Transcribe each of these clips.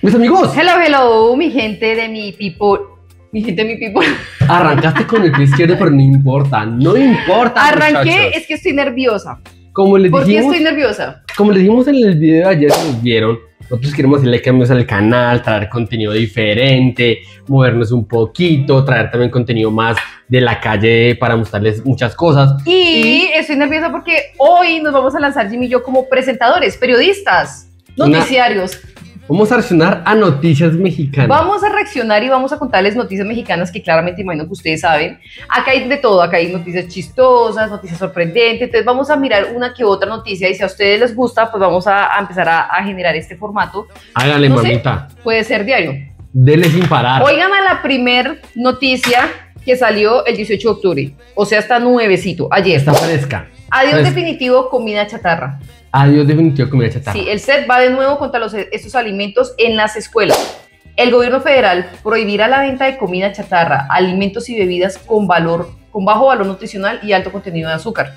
Mis amigos, Hello, hello, mi gente de mi people. Mi gente de mi people. arrancaste con el pie izquierdo, pero no importa, no importa. Arranqué, muchachos. es que estoy nerviosa. Como les ¿Por qué dijimos, estoy nerviosa? como les dijimos en el video de ayer, si nos vieron, nosotros queremos hacerle cambios al canal, traer contenido diferente, movernos un poquito, traer también contenido más de la calle para mostrarles muchas cosas. Y estoy nerviosa porque hoy nos vamos a lanzar Jimmy y yo como presentadores, periodistas, noticiarios. Vamos a reaccionar a noticias mexicanas. Vamos a reaccionar y vamos a contarles noticias mexicanas que claramente imagino que ustedes saben. Acá hay de todo, acá hay noticias chistosas, noticias sorprendentes. Entonces vamos a mirar una que otra noticia y si a ustedes les gusta, pues vamos a empezar a generar este formato. Háganle, No sé, mamita. puede ser diario. Dele sin parar. Oigan a la primer noticia que salió el 18 de octubre. O sea, está nuevecito, ayer. Está fresca. Adiós Fresca. definitivo, comida chatarra. Adiós definitivo comida chatarra. Sí, el SET va de nuevo contra estos alimentos en las escuelas. El gobierno federal prohibirá la venta de comida chatarra, alimentos y bebidas con bajo valor nutricional y alto contenido de azúcar,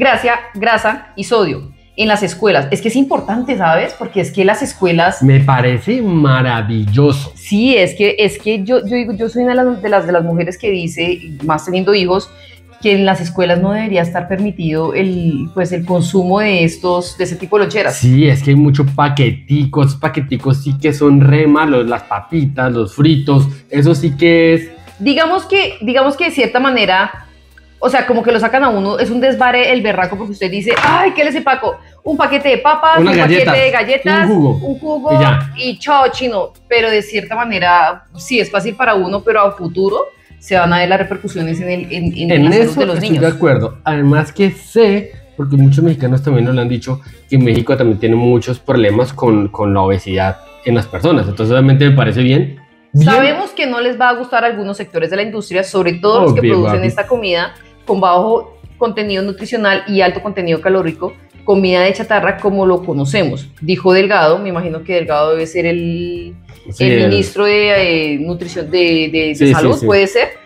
grasa y sodio en las escuelas. Es que es importante, ¿sabes? Porque es que las escuelas... Me parece maravilloso. Sí, es que yo digo, yo soy una de las mujeres que dice, más teniendo hijos, que en las escuelas no debería estar permitido el consumo de ese tipo de loncheras. Sí, es que hay muchos paqueticos sí que son re malos, las papitas, los fritos, eso sí que es... Digamos que de cierta manera, o sea, como que lo sacan a uno, es un desvare el berraco porque usted dice, ay, ¿qué les empaco? Un paquete de papas, un paquete de galletas, un jugo y chao chino, pero de cierta manera sí es fácil para uno, pero a futuro se van a ver las repercusiones en la salud de los niños. Estoy de acuerdo. Además que sé, porque muchos mexicanos también nos lo han dicho, que México también tiene muchos problemas con la obesidad en las personas. Entonces obviamente me parece bien. Sabemos que no les va a gustar a algunos sectores de la industria, sobre todo los que producen esta comida con bajo contenido nutricional y alto contenido calórico, comida de chatarra como lo conocemos. Dijo Delgado, me imagino que Delgado debe ser el ministro de nutrición de salud, sí. Puede ser,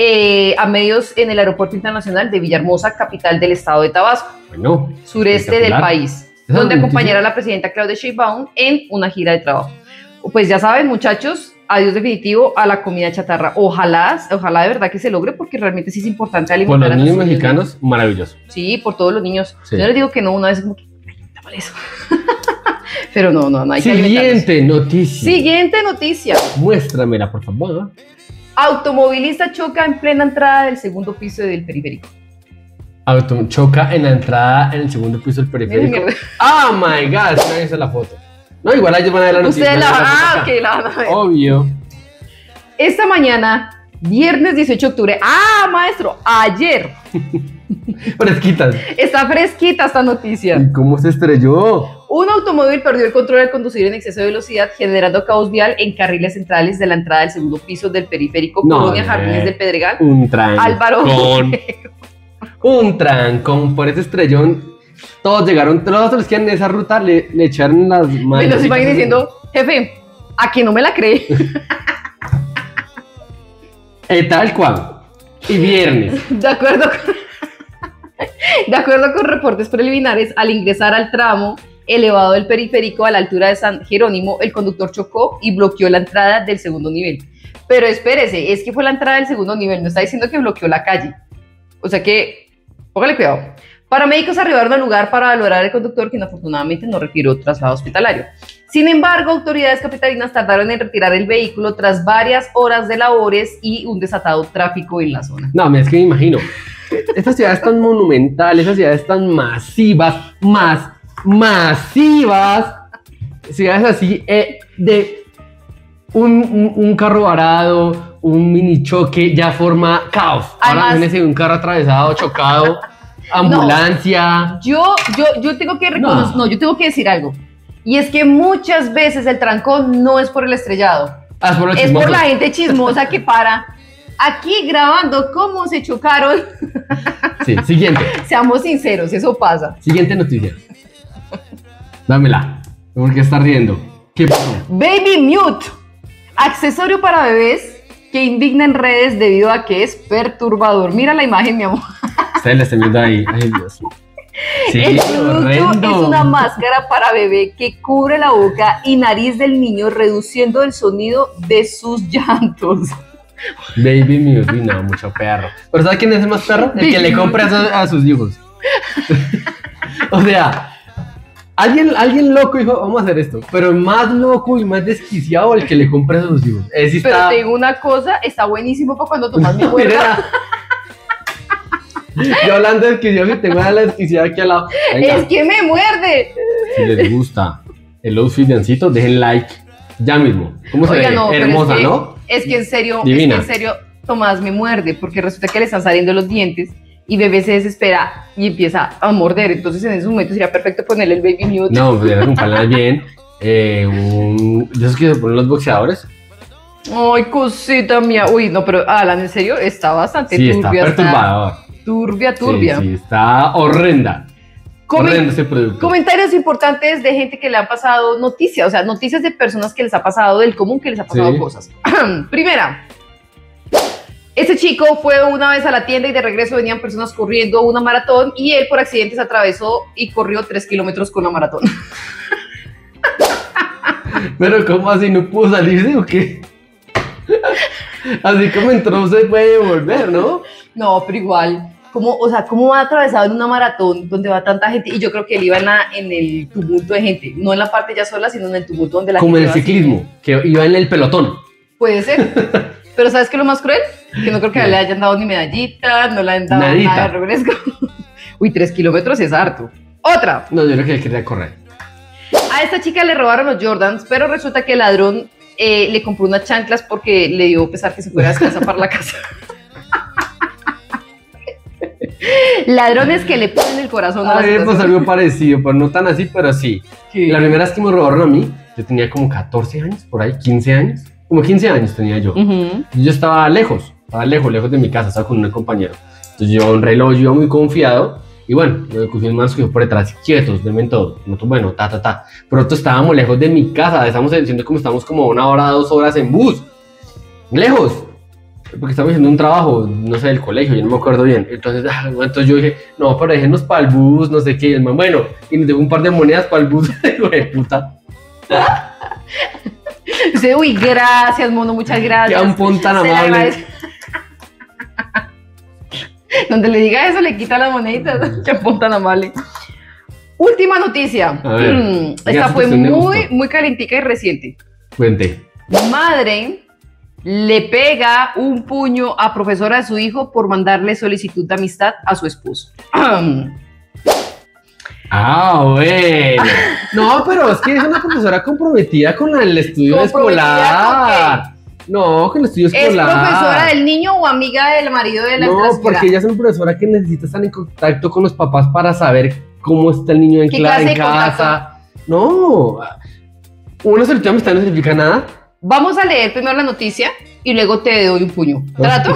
a medios en el aeropuerto internacional de Villahermosa, capital del estado de Tabasco, sureste del país, donde acompañará a la presidenta Claudia Sheinbaum en una gira de trabajo. Pues ya saben, muchachos, adiós definitivo a la comida chatarra. Ojalá de verdad que se logre, porque realmente sí es importante alimentar a los niños mexicanos, maravilloso. Sí, por todos los niños. Sí. Yo les digo que no, una vez como que, para eso. Pero no hay que alimentarlos. Siguiente noticia. Muéstramela, por favor. Automovilista choca en plena entrada del segundo piso del periférico. Choca en la entrada en el segundo piso del periférico. Oh my God, nadie hizo la foto. No, igual ellos van a ver la noticia. Ustedes la van a ver. Obvio. Esta mañana, viernes 18 de octubre. Maestro, ayer. Fresquitas. Está fresquita esta noticia. ¿Y cómo se estrelló? Un automóvil perdió el control al conducir en exceso de velocidad, generando caos vial en carriles centrales de la entrada del segundo piso del periférico Colonia Jardines del Pedregal. Un trancón. Álvaro. Un trancón. Por ese estrellón, todos llegaron, todos los que en esa ruta le echaron las manos. Me los imaginé diciendo, jefe, ¿a que no me la cree? Tal cual. Y viernes. De acuerdo con reportes preliminares, al ingresar al tramo elevado del periférico a la altura de San Jerónimo, el conductor chocó y bloqueó la entrada del segundo nivel. Pero espérese, es que fue la entrada del segundo nivel, no está diciendo que bloqueó la calle. O sea que, póngale cuidado. Paramédicos arribaron al lugar para valorar al conductor, quien afortunadamente no requirió traslado hospitalario. Sin embargo, autoridades capitalinas tardaron en retirar el vehículo tras varias horas de labores y un desatado tráfico en la zona. No, es que me imagino. Estas ciudades tan monumentales, esas ciudades tan masivas, ciudades así, de un carro varado, un mini choque, ya forma caos. Ahora imagínense un carro atravesado, chocado, ambulancia. No, yo tengo que reconocer, yo tengo que decir algo. Y es que muchas veces el trancón no es por el estrellado, es por la gente chismosa que para aquí grabando cómo se chocaron. Sí, siguiente. Seamos sinceros, eso pasa. Siguiente noticia. Dámela. ¿Por qué estás riendo? ¿Qué pasó? Baby Mute, accesorio para bebés que indigna en redes debido a que es perturbador. Mira la imagen, mi amor. Ustedes la están viendo ahí. Ay, Dios. Sí, el producto es una máscara para bebé que cubre la boca y nariz del niño, reduciendo el sonido de sus llantos. Baby Mute, no, mucho perro. ¿Pero sabes quién es el más perro? El que le compra a sus hijos. O sea, alguien loco dijo, vamos a hacer esto. Pero el más loco y más desquiciado el que le compra a sus hijos. Pero está... te digo una cosa, está buenísimo para cuando tomas mi huerta. Yo hablando de desquiciado, tengo a la desquiciada aquí al lado. Venga. Es que me muerde. Si les gusta el outfit de Ancito, dejen like ya mismo. ¿Cómo se ve? No, hermosa, ¿no? Es que en serio, divina. Tomás me muerde, porque resulta que le están saliendo los dientes y bebé se desespera y empieza a morder. Entonces en ese momento sería perfecto ponerle el baby mute. No, pues un paladar bien. ¿De esos que se ponen los boxeadores? Ay, cosita mía. Uy, no, pero Alan, en serio, está bastante turbia. Está perturbador. Turbia. Sí, está horrenda. Horrendo ese producto. Comentarios importantes de gente que le han pasado noticias, o sea, noticias de personas que les ha pasado del común, que les ha pasado cosas. Primera, este chico fue una vez a la tienda y de regreso venían personas corriendo una maratón y él por accidente se atravesó y corrió 3 kilómetros con la maratón. Pero ¿cómo así? ¿No pudo salirse o qué? Así como entró se puede volver, ¿no? No, pero igual, ¿cómo va atravesado en una maratón donde va tanta gente? Y yo creo que él iba en el tumulto de gente, no en la parte ya sola, sino en el tumulto donde la como gente en el ciclismo, que iba en el pelotón. Puede ser. Pero ¿sabes qué es lo más cruel? Que no creo que le hayan dado ni medallita, no le hayan dado nada de refresco. Uy, 3 kilómetros es harto. Otra. No, yo creo que él quería correr. A esta chica le robaron los Jordans, pero resulta que el ladrón le compró unas chanclas porque le dio pesar que se fuera descalza para la casa. Ladrones que le ponen el corazón a mí me pasó algo parecido, pero no tan así, pero sí. ¿Qué? La primera vez que me robaron a mí, yo tenía como 14 años, por ahí, 15 años. Como 15 años tenía yo. Yo estaba lejos de mi casa, estaba con un compañero. Entonces yo un reloj, yo iba muy confiado. Y bueno, me cogí un man por detrás, quietos, denme todo. Bueno, Pronto estábamos lejos de mi casa, estamos diciendo como estamos como 1 hora, 2 horas en bus. Lejos. Porque estamos haciendo un trabajo, no sé, del colegio, yo no me acuerdo bien. Entonces yo dije, no, pero déjenos para el bus, no sé qué. Y el man, bueno, y nos dejó un par de monedas para el bus. Hijo de puta. Uy, gracias, mono, muchas gracias. Qué ampón tan amable. Donde le diga eso, le quita las moneditas. Qué ampón tan amable. Última noticia. Esta fue muy calentica y reciente. Cuente. Madre le pega un puño a profesora de su hijo por mandarle solicitud de amistad a su esposo. Bueno. No, pero es que es una profesora comprometida con el estudio escolar. No, con el estudio escolar. ¿Es profesora del niño o amiga del marido de la No, porque ella es una profesora que necesita estar en contacto con los papás para saber cómo está el niño en casa. No, una solicitud de amistad no significa nada. Vamos a leer primero la noticia y luego te doy un puño. ¿Trato?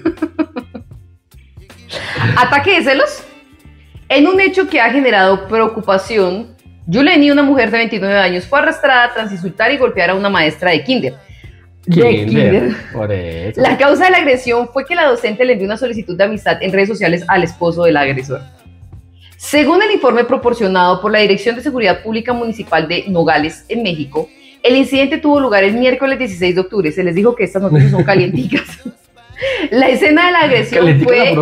Ataque de celos. En un hecho que ha generado preocupación, Yuleni, una mujer de 29 años, fue arrastrada tras insultar y golpear a una maestra de kinder. Por eso. La causa de la agresión fue que la docente le envió una solicitud de amistad en redes sociales al esposo del agresor. Según el informe proporcionado por la Dirección de Seguridad Pública Municipal de Nogales, en México, el incidente tuvo lugar el miércoles 16 de octubre. Se les dijo que estas noticias son calienticas. La escena de la agresión fue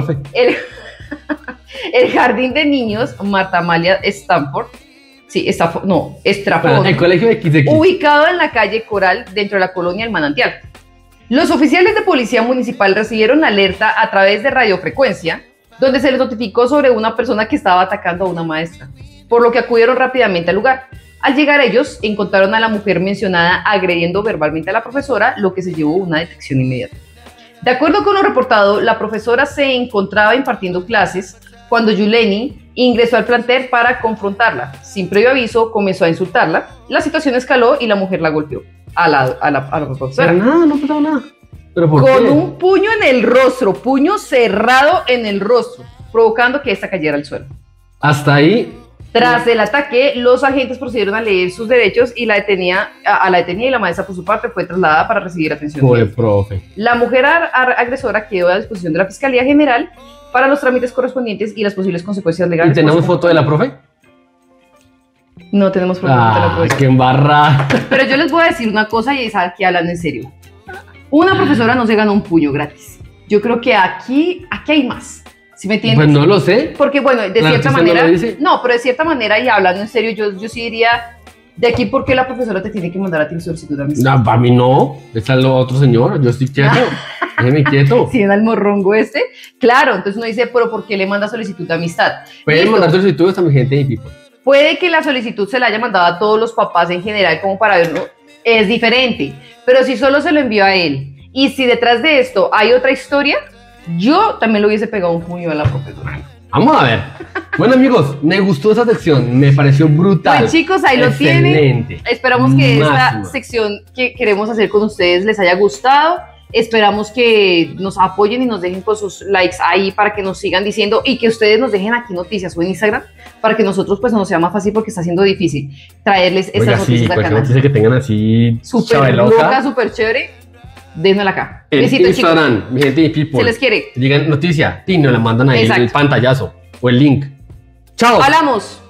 el jardín de niños Marta Amalia Stanford. Estrafón. El colegio de XX. Ubicado en la calle Coral, dentro de la colonia El Manantial. Los oficiales de policía municipal recibieron alerta a través de radiofrecuencia, donde se les notificó sobre una persona que estaba atacando a una maestra, por lo que acudieron rápidamente al lugar. Al llegar ellos, encontraron a la mujer mencionada agrediendo verbalmente a la profesora, lo que se llevó a una detección inmediata. De acuerdo con lo reportado, la profesora se encontraba impartiendo clases cuando Yuleni ingresó al plantel para confrontarla. Sin previo aviso, comenzó a insultarla. La situación escaló y la mujer la golpeó a la profesora. Pero nada, no pasó nada. ¿Pero por con qué? Un puño en el rostro, puño cerrado en el rostro, provocando que esta cayera al suelo. Hasta ahí Tras el ataque, los agentes procedieron a leer sus derechos y la detenida y la maestra, por su parte, fue trasladada para recibir atención. Pobre profe. La mujer agresora quedó a disposición de la Fiscalía General para los trámites correspondientes y las posibles consecuencias legales. ¿Y tenemos foto de la profe? No tenemos foto de la profe. ¡Qué embarrada! Pero yo les voy a decir una cosa y es aquí hablando en serio. Una profesora no se gana un puño gratis. Yo creo que aquí hay más. ¿Sí me entiendes? Pues no lo sé. Porque bueno, de cierta manera... No, pero de cierta manera y hablando en serio, yo sí diría... De aquí, ¿por qué la profesora te tiene que mandar a ti solicitud de amistad? No, para mí no. Está el otro señor. Yo estoy quieto. Déjeme quieto. Si en el morrongo este. Claro, entonces uno dice, pero ¿por qué le manda solicitud de amistad? Pueden mandar solicitudes a mi gente de People. Puede que la solicitud se la haya mandado a todos los papás en general, como para verlo. Es diferente. Pero si solo se lo envió a él, y si detrás de esto hay otra historia, yo también le hubiese pegado un puño a la profesora. Vamos a ver. Bueno, amigos, me gustó esa sección, me pareció brutal. Pues chicos, ahí lo tienen. Esperamos que esta sección que queremos hacer con ustedes les haya gustado. Esperamos que nos apoyen y nos dejen con sus likes ahí para que nos sigan diciendo y que ustedes nos dejen aquí noticias o en Instagram para que nosotros pues nos sea más fácil porque está siendo difícil traerles estas noticias al canal. Noticia que tengan así súper loca, súper chévere. Déjenmela acá. Besitos, Instagram, chicos. Mi gente de People. Se les quiere. Digan noticia, nos la mandan ahí. Exacto. El pantallazo o el link. ¡Chao! ¡Hablamos!